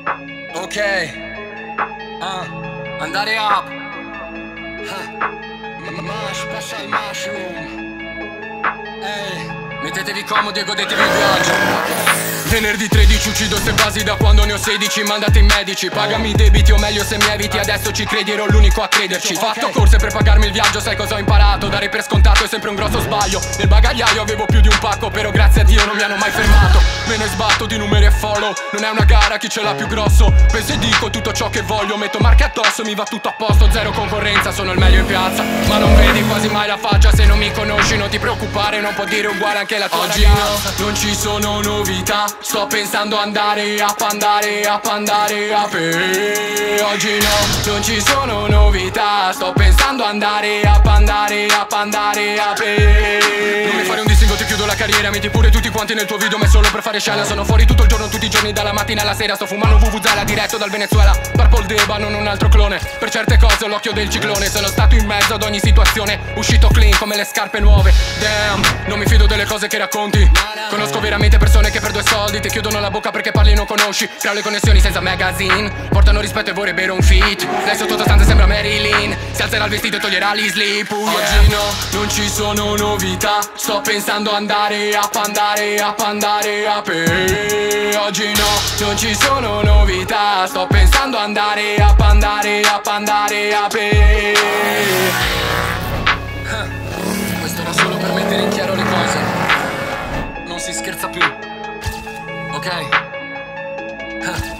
Ok. Andare up. Mash, passa il mushroom. Ehi, mettetevi comodi e godetevi il viaggio. Venerdì 13 uccido ste basi da quando ne ho 16. Mandate i medici, pagami i debiti o meglio se mi eviti. Adesso ci credi, ero l'unico a crederci. Fatto corse per pagarmi il viaggio, sai cosa ho imparato? Dare per scontato è sempre un grosso sbaglio. Nel bagagliaio avevo più di un pacco, però grazie a Dio non mi hanno mai fermato. Me ne sbatto di numeri e follow, non è una gara chi ce l'ha più grosso. Penso e dico tutto ciò che voglio, metto marche addosso, mi va tutto a posto. Zero concorrenza, sono il meglio in piazza. Ma non vedi quasi mai la faccia, se non mi conosci non ti preoccupare. Non può dire uguale anche la tua Oggi ragazza. no, non ci sono novità. Sto pensando andare up. Oggi no, non ci sono novità. Sto pensando andare up. Non mi fare un distingo, ti chiudo la carriera. Metti pure tutti quanti nel tuo video, ma è solo per fare scena. Sono fuori tutto il giorno, tutti i giorni, dalla mattina alla sera. Sto fumando Vuvuzela diretto dal Venezuela. Purple Deba, non un altro clone. Per certe cose ho l'occhio del ciclone. Sono stato in mezzo ad ogni situazione, uscito clean come le scarpe nuove. Damn, non mi fido delle cose che racconti. Conosco veramente persone che per 2 soldi ti chiudono la bocca perché parli e non conosci. Creo le connessioni senza magazine, portano rispetto e vorrebbero un feat. Lei sotto sostanza sembra Marilyn, si alzerà il vestito e toglierà gli slip. Oggi no, non ci sono novità. Sto pensando andare up. Oggi no, non ci sono novità. Sto pensando andare up. Questo era solo per mettere in chiaro le cose. Non si scherza più. Ok?